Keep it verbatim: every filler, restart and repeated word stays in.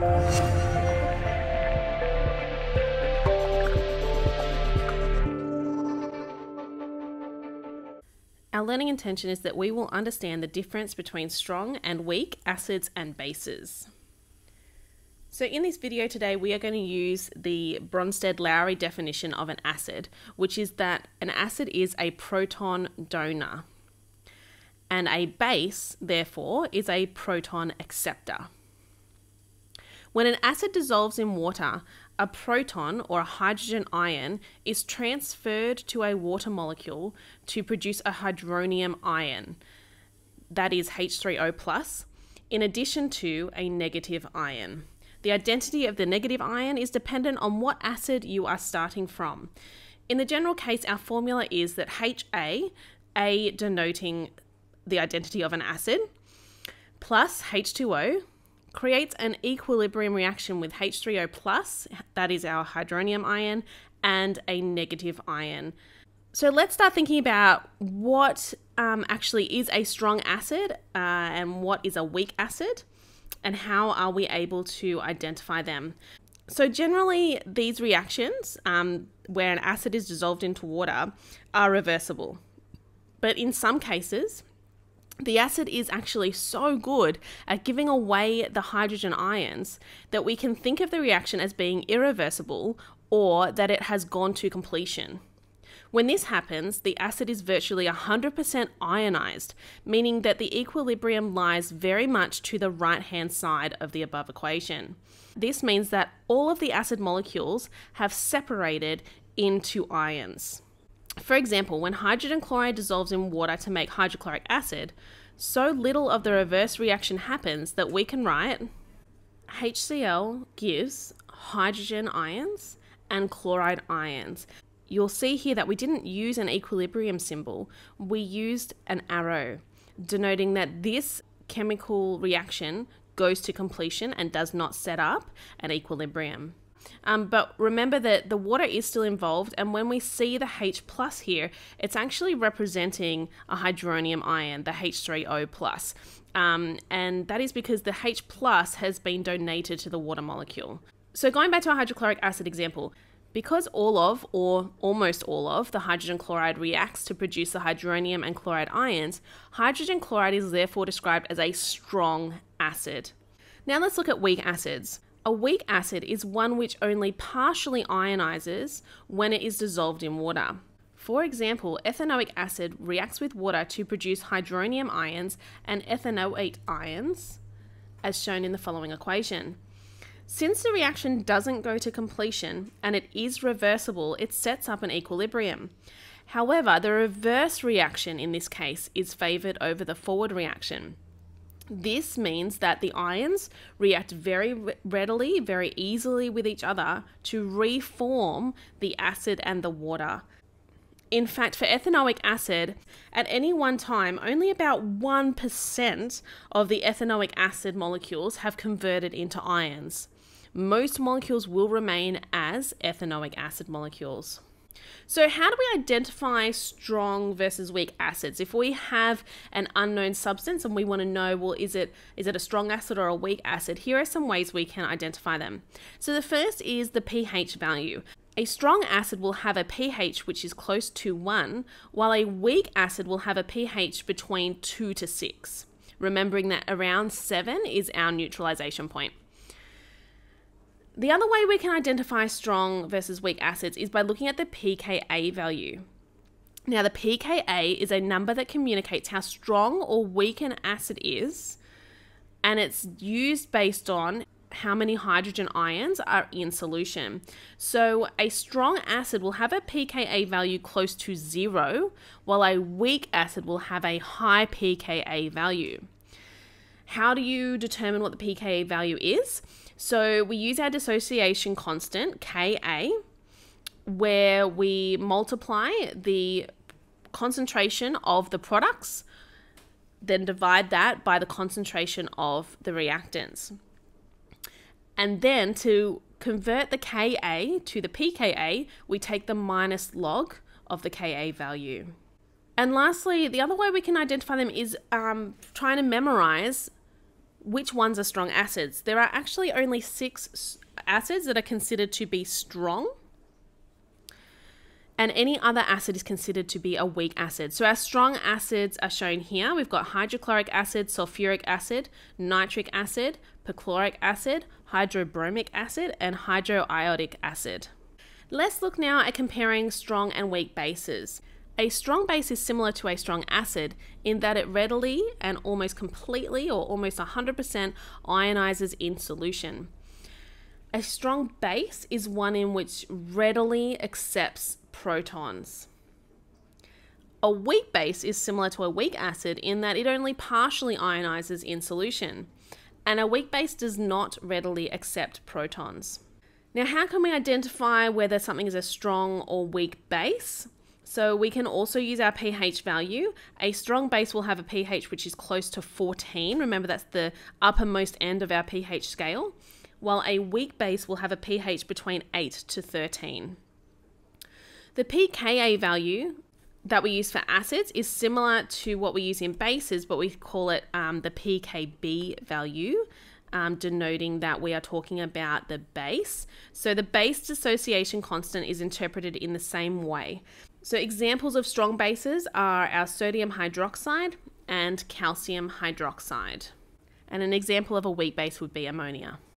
Our learning intention is that we will understand the difference between strong and weak acids and bases. So in this video today, we are going to use the Bronsted-Lowry definition of an acid, which is that an acid is a proton donor, and a base, therefore, is a proton acceptor. When an acid dissolves in water, a proton or a hydrogen ion is transferred to a water molecule to produce a hydronium ion, that is H three O plus, in addition to a negative ion. The identity of the negative ion is dependent on what acid you are starting from. In the general case, our formula is that H A, A denoting the identity of an acid, plus H two O, creates an equilibrium reaction with H three O plus, that is our hydronium ion, and a negative ion. So let's start thinking about what um, actually is a strong acid uh, and what is a weak acid, and how are we able to identify them. So generally these reactions, um, where an acid is dissolved into water, are reversible. But in some cases, the acid is actually so good at giving away the hydrogen ions that we can think of the reaction as being irreversible, or that it has gone to completion. When this happens, the acid is virtually one hundred percent ionized, meaning that the equilibrium lies very much to the right-hand side of the above equation. This means that all of the acid molecules have separated into ions. For example, when hydrogen chloride dissolves in water to make hydrochloric acid, so little of the reverse reaction happens that we can write HCl gives hydrogen ions and chloride ions. You'll see here that we didn't use an equilibrium symbol, we used an arrow, denoting that this chemical reaction goes to completion and does not set up an equilibrium. Um, but remember that the water is still involved, and when we see the H plus here, it's actually representing a hydronium ion, the H three O plus. Um, and that is because the H plus has been donated to the water molecule. So going back to our hydrochloric acid example, because all of, or almost all of, the hydrogen chloride reacts to produce the hydronium and chloride ions, hydrogen chloride is therefore described as a strong acid. Now let's look at weak acids. A weak acid is one which only partially ionizes when it is dissolved in water. For example, ethanoic acid reacts with water to produce hydronium ions and ethanoate ions, as shown in the following equation. Since the reaction doesn't go to completion and it is reversible, it sets up an equilibrium. However, the reverse reaction in this case is favored over the forward reaction. This means that the ions react very readily, very easily with each other to reform the acid and the water. In fact, for ethanoic acid, at any one time, only about one percent of the ethanoic acid molecules have converted into ions. Most molecules will remain as ethanoic acid molecules. So how do we identify strong versus weak acids? If we have an unknown substance and we want to know, well, is it is it a strong acid or a weak acid? Here are some ways we can identify them. So the first is the pH value. A strong acid will have a pH which is close to one, while a weak acid will have a pH between two to six. Remembering that around seven is our neutralization point. The other way we can identify strong versus weak acids is by looking at the pKa value. Now, the pKa is a number that communicates how strong or weak an acid is, and it's used based on how many hydrogen ions are in solution. So a strong acid will have a pKa value close to zero, while a weak acid will have a high pKa value. How do you determine what the pKa value is? So we use our dissociation constant, Ka, where we multiply the concentration of the products, then divide that by the concentration of the reactants. And then to convert the Ka to the pKa, we take the minus log of the Ka value. And lastly, the other way we can identify them is um, trying to memorize which ones are strong acids? There are actually only six acids that are considered to be strong, and any other acid is considered to be a weak acid. So our strong acids are shown here. We've got hydrochloric acid, sulfuric acid, nitric acid, perchloric acid, hydrobromic acid, and hydroiodic acid. Let's look now at comparing strong and weak bases. A strong base is similar to a strong acid in that it readily and almost completely, or almost one hundred percent, ionizes in solution. A strong base is one in which readily accepts protons. A weak base is similar to a weak acid in that it only partially ionizes in solution, and a weak base does not readily accept protons. Now, how can we identify whether something is a strong or weak base? So we can also use our pH value. A strong base will have a pH which is close to fourteen. Remember, that's the uppermost end of our pH scale, while a weak base will have a pH between eight to thirteen. The pKa value that we use for acids is similar to what we use in bases, but we call it um, the pKb value, um, denoting that we are talking about the base. So the base dissociation constant is interpreted in the same way. So examples of strong bases are our sodium hydroxide and calcium hydroxide. And an example of a weak base would be ammonia.